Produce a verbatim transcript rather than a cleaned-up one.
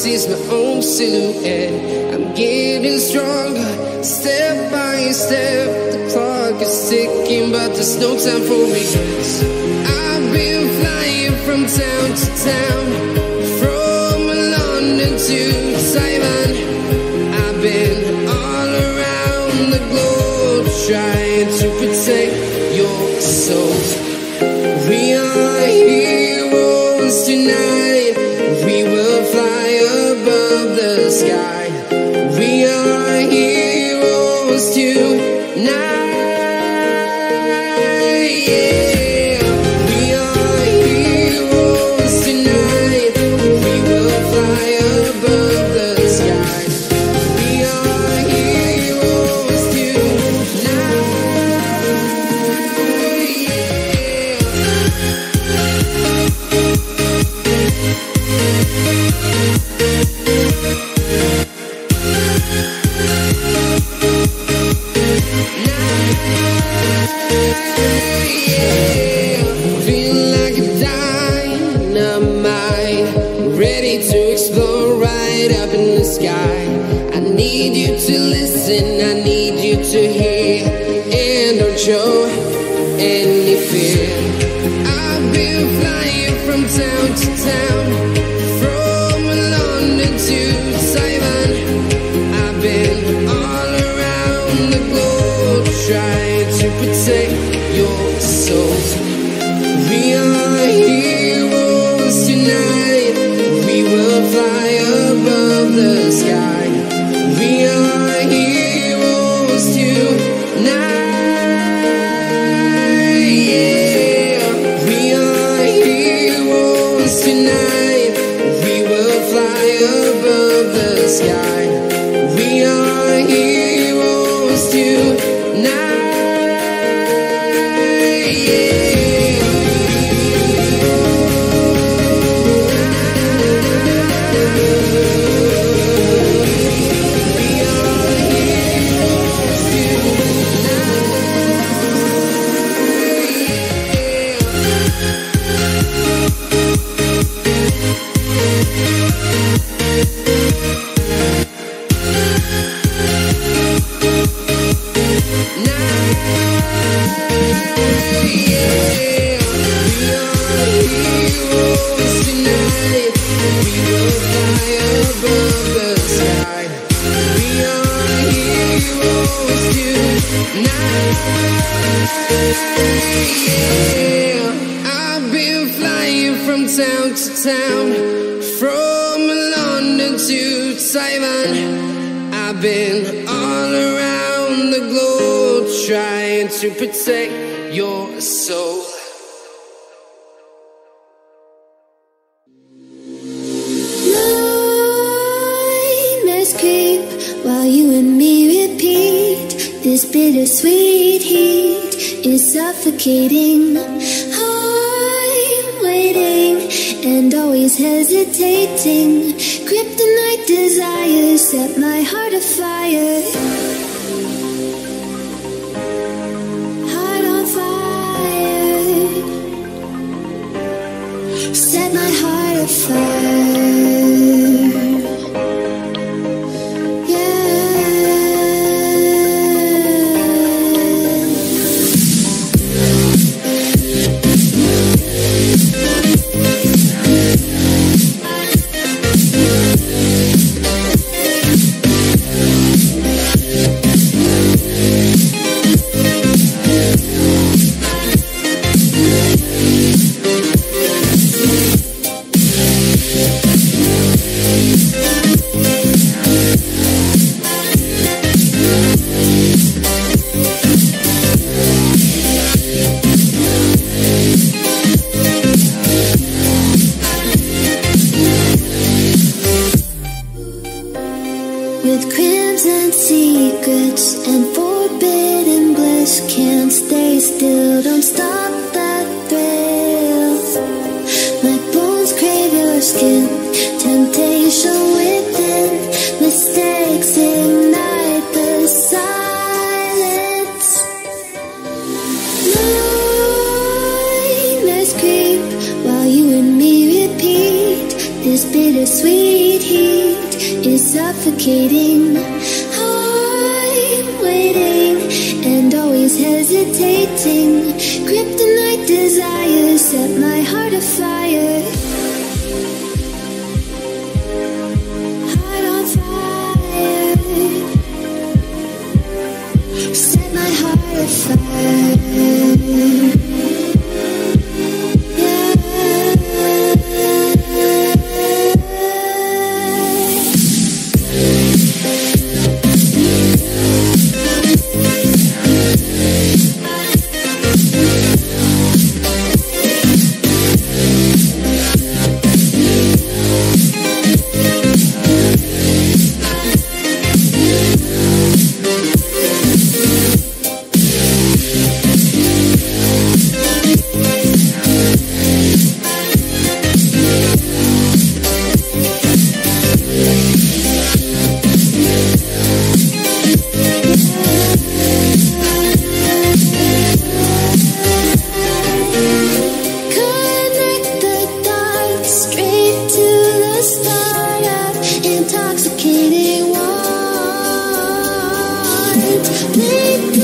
sees my own silhouette. I'm getting stronger, step by step. The clock is ticking, but there's no time for regrets. I've been flying from town to town, from London to Taiwan. I've been all around the globe, trying to protect your soul. We are heroes tonight. We will fly above the sky. We are heroes tonight. Yeah. We are heroes tonight. We will fly above the sky. We are heroes tonight. Feel like a dynamite, ready to explode right up in the sky. I need you to listen, I need you to hear, and don't show any fear. I've been flying from town to town, from London to Taiwan. I've been all around the globe, trying to protect your soul. We are heroes tonight. We will fly above the sky. We are heroes tonight. Yeah. We are heroes tonight. We will fly above the sky. We are heroes tonight. I've been flying from town to town, from London to Taiwan. I've been all around the globe, trying to protect your soul. Nightmares creep while you and me repeat. This bittersweet heat is suffocating. I'm waiting and always hesitating. Kryptonite desires set my heart afire. Heart on fire. Set my heart afire. suffocating. I'm waiting and always hesitating. Kryptonite desires set my heart afire. Heart on fire. Set my heart afire. Intoxicating warmth.